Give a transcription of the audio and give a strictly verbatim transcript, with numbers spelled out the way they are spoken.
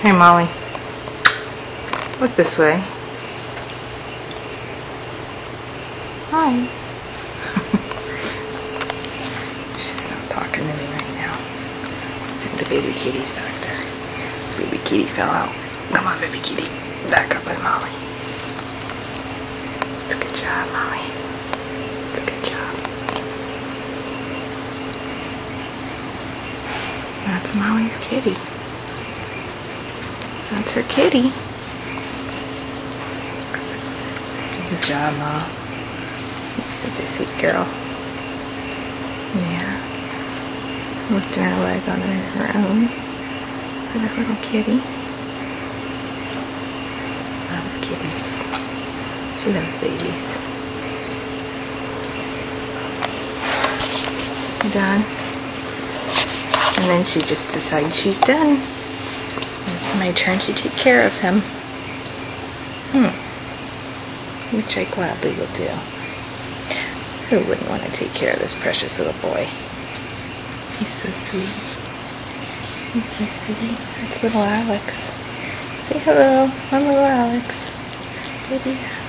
Hey Molly, look this way. Hi. She's not talking to me right now. I think the baby kitty's back there. Baby kitty fell out. Come on, baby kitty. Back up with Molly. It's a good job, Molly. It's a good job. That's Molly's kitty. That's her kitty. Good job, Mom. You're such a sweet girl. Yeah. Lifting her leg on her own for that little kitty. Loves kitties. She loves babies. You done? And then she just decides she's done. It's my turn to take care of him. Hmm. Which I gladly will do. Who wouldn't want to take care of this precious little boy? He's so sweet. He's so sweet. That's little Alex. Say hello. I'm little Alex. Baby.